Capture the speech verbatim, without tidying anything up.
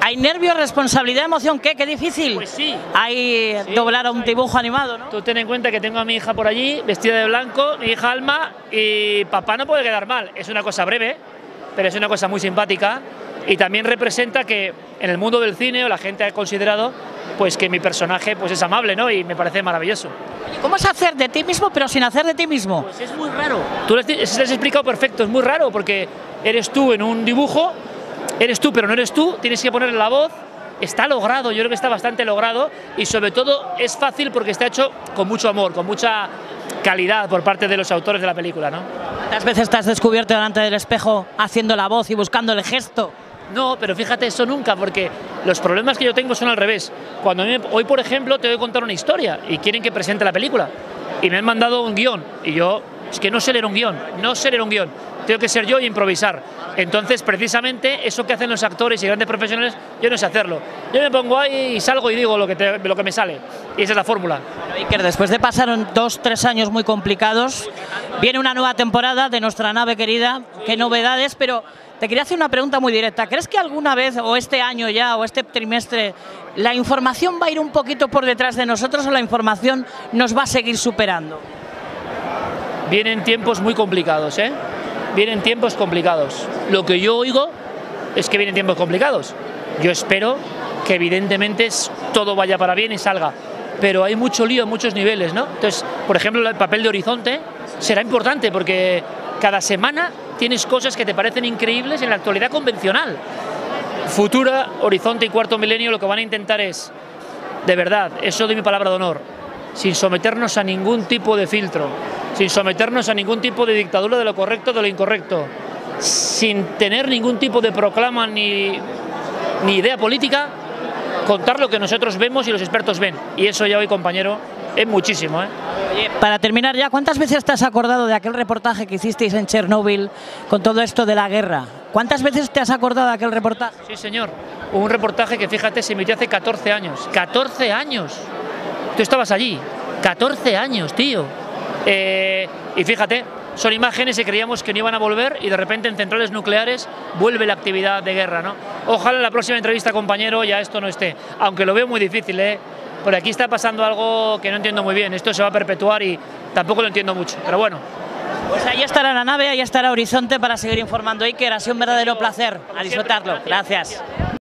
¿Hay nervios, responsabilidad, emoción? ¿Qué? ¿Qué difícil? Pues sí. Hay sí, doblar a un dibujo animado, ¿no? Tú ten en cuenta que tengo a mi hija por allí, vestida de blanco, mi hija Alma, y papá no puede quedar mal. Es una cosa breve, pero es una cosa muy simpática y también representa que en el mundo del cine la gente ha considerado pues que mi personaje pues es amable, ¿no? Y me parece maravilloso. ¿Cómo es hacer de ti mismo pero sin hacer de ti mismo? Pues es muy raro. Tú les, les has explicado perfecto, es muy raro porque eres tú en un dibujo, eres tú pero no eres tú, tienes que ponerle la voz. Está logrado, yo creo que está bastante logrado y sobre todo es fácil porque está hecho con mucho amor, con mucha calidad por parte de los autores de la película, ¿no? ¿Cuántas veces te has descubierto delante del espejo haciendo la voz y buscando el gesto? No, pero fíjate, eso nunca, porque los problemas que yo tengo son al revés. Cuando me, hoy, por ejemplo, te voy a contar una historia y quieren que presente la película y me han mandado un guión y yo, es que no sé leer un guión, no sé leer un guión, tengo que ser yo y improvisar. Entonces, precisamente, eso que hacen los actores y grandes profesionales, yo no sé hacerlo. Yo me pongo ahí y salgo y digo lo que, te, lo que me sale, y esa es la fórmula. Bueno, Iker, después de pasar dos, tres años muy complicados, viene una nueva temporada de nuestra nave querida, qué novedades, pero te quería hacer una pregunta muy directa. ¿Crees que alguna vez, o este año ya, o este trimestre, la información va a ir un poquito por detrás de nosotros o la información nos va a seguir superando? Vienen tiempos muy complicados, ¿eh? Vienen tiempos complicados. Lo que yo oigo es que vienen tiempos complicados. Yo espero que evidentemente todo vaya para bien y salga. Pero hay mucho lío a muchos niveles, ¿no? Entonces, por ejemplo, el papel de Horizonte será importante porque cada semana tienes cosas que te parecen increíbles en la actualidad convencional. Futura, Horizonte y Cuarto Milenio lo que van a intentar es, de verdad, eso doy mi palabra de honor, sin someternos a ningún tipo de filtro, sin someternos a ningún tipo de dictadura de lo correcto, de lo incorrecto, sin tener ningún tipo de proclama ni, ni idea política, contar lo que nosotros vemos y los expertos ven. Y eso ya hoy, compañero, es muchísimo, ¿eh? Oye, para terminar ya, ¿cuántas veces te has acordado de aquel reportaje que hicisteis en Chernóbil con todo esto de la guerra? ¿Cuántas veces te has acordado de aquel reportaje? Sí, señor. Hubo un reportaje que, fíjate, se emitió hace catorce años. ¡catorce años! Tú estabas allí. catorce años, tío. Eh, y fíjate, son imágenes que creíamos que no iban a volver y de repente en centrales nucleares vuelve la actividad de guerra, ¿no? Ojalá en la próxima entrevista, compañero, ya esto no esté. Aunque lo veo muy difícil, ¿eh? Por aquí está pasando algo que no entiendo muy bien. Esto se va a perpetuar y tampoco lo entiendo mucho. Pero bueno. Pues ahí estará la nave, ahí estará Horizonte para seguir informando. Iker, ha sido un verdadero placer. A disfrutarlo. Gracias.